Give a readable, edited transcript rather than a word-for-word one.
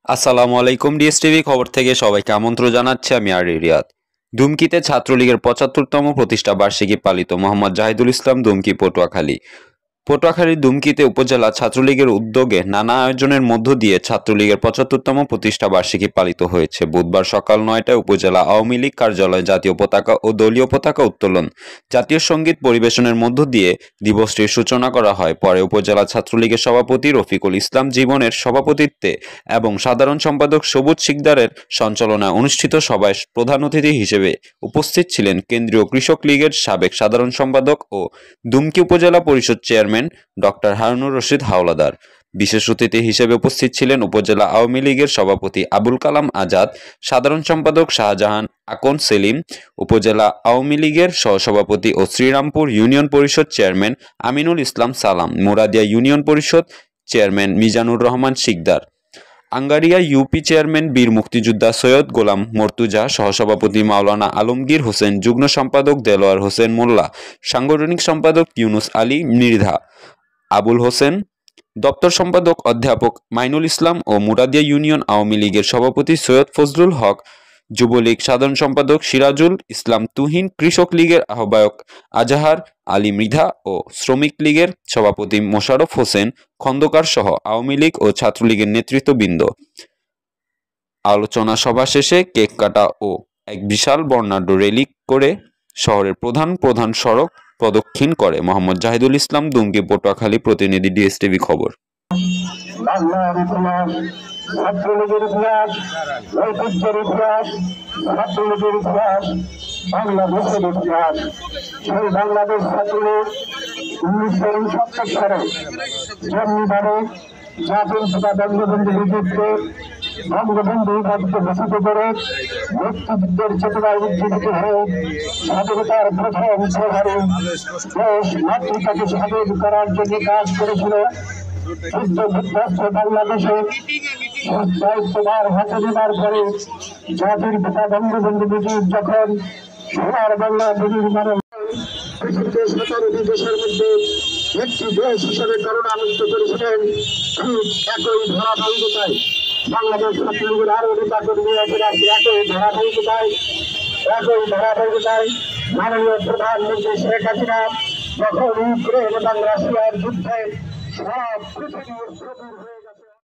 আসসালামু আলাইকুম। ডিএসটিভি খবর থেকে সবাইকে আমন্ত্রণ জানাচ্ছি আমি রিয়াদ। দুমকিতে ছাত্রলীগের ৭৫তম প্রতিষ্ঠা বার্ষিকী পালিত। মোহাম্মদ জাহিদুল ইসলাম, দুমকি, পটুয়াখালী। পটুয়াখালীর দুমকিতে উপজেলা ছাত্রলীগের উদ্যোগে নানা আয়োজনের মধ্য দিয়ে ছাত্রলীগের ৭৫তম প্রতিষ্ঠা বার্ষিকী পালিত হয়েছে। বুধবার সকাল ৯টায় উপজেলা আওয়ামী লীগ কার্যালয়ে জাতীয় পতাকা ও দলীয় পতাকা উত্তোলন, জাতীয় সঙ্গীত পরিবেশনের মধ্য দিয়ে দিবসটির সূচনা করা হয়। পরে উপজেলা ছাত্রলীগের সভাপতি রফিকুল ইসলাম জীবনের সভাপতিত্বে এবং সাধারণ সম্পাদক সবুজ শিকদারের সঞ্চালনায় অনুষ্ঠিত সভায় প্রধান অতিথি হিসেবে উপস্থিত ছিলেন কেন্দ্রীয় কৃষক লীগের সাবেক সাধারণ সম্পাদক ও দুমকি উপজেলা পরিষদ চেয়ারম্যান ডক্টর হারুনুর রশিদ হাওলাদার। বিশেষ অতিথি হিসেবে উপস্থিত ছিলেন উপজেলা আওয়ামী লীগের সভাপতি আবুল কালাম আজাদ, সাধারণ সম্পাদক শাহজাহান আকন সেলিম, উপজেলা আওয়ামী লীগের সহসভাপতি ও শ্রীরামপুর ইউনিয়ন পরিষদ চেয়ারম্যান আমিনুল ইসলাম সালাম, মুরাদিয়া ইউনিয়ন পরিষদ chairman Mizanur Rahman Sikder, Angaria UP chairman বীর মুক্তিযোদ্ধা সৈয়দ গোলাম মর্তুজা, সহসভাপতি মাওলানা আলমগীর হোসেন, যুগ্ম সম্পাদক দেলোয়ার হোসেন মোল্লা, সাংগঠনিক সম্পাদক ইউনুস আলী মৃধা, আবুল হোসেন, দপ্তর সম্পাদক অধ্যাপক মাইনুল ইসলাম ও মুরাদিয়া ইউনিয়ন আওয়ামী লীগের সভাপতি সৈয়দ ফজলুল হক, যুবলীগ সাধারণ সম্পাদক সিরাজুল ইসলাম তুহিন, কৃষক লীগের আহ্বায়ক আজাহার আলী মৃধা ও শ্রমিক লীগের সভাপতি মোশাররফ হোসেন খন্দকার সহ আওয়ামী লীগ ও ছাত্রলীগের নেতৃত্ববৃন্দ। আলোচনা সভা শেষে কেক কাটা ও এক বিশাল বর্ণাঢ্য র্যালি করে শহরের প্রধান প্রধান সড়ক প্রদক্ষিণ করে। মোহাম্মদ জাহিদুল ইসলাম, দুমকি, পটুয়াখালী। প্রতিনিধি, ডিএসটিভি খবর। ছাত্রলীগের ইতিহাস, ঐতিহ্যের ইতিহাস, ছাত্রলীগের ইতিহাস, বাংলাদেশের ইতিহাস। সেই বাংলাদেশ ছাত্রলীগ ১৯৬৯ সালে যেমনিভাবে জাতির পিতা বঙ্গবন্ধু নেতৃত্বে বঙ্গবন্ধু উপাধিতে ভূষিত করে মুক্তিযুদ্ধের চেতনায় উজ্জীবিত হয়ে স্বাধীনতার প্রথম প্রহরে দেশ মাতৃকাকে স্বাধীন করার জন্য কাজ করেছিল। যুদ্ধ বিধ্বস্ত বাংলাদেশে দায়িত্বভার হাতে নেবার পরে জাতির পিতা বঙ্গবন্ধু মুজিব যখন সোনার বাংলা বিনির্মাণে পৃথিবীতে ১৭টি দেশের মধ্যে একটি দেশ হিসেবে করুণামুক্ত করেছিলেন, ঠিক একই ধারাবাহিকতায় বাংলাদেশ ছাত্রলীগের আরো নেতা কর্মী একই ধারাবাহিকতায় মাননীয় প্রধানমন্ত্রী শেখ হাসিনা যখন ইউক্রেন এবং রাশিয়ার যুদ্ধে সারা পৃথিবীর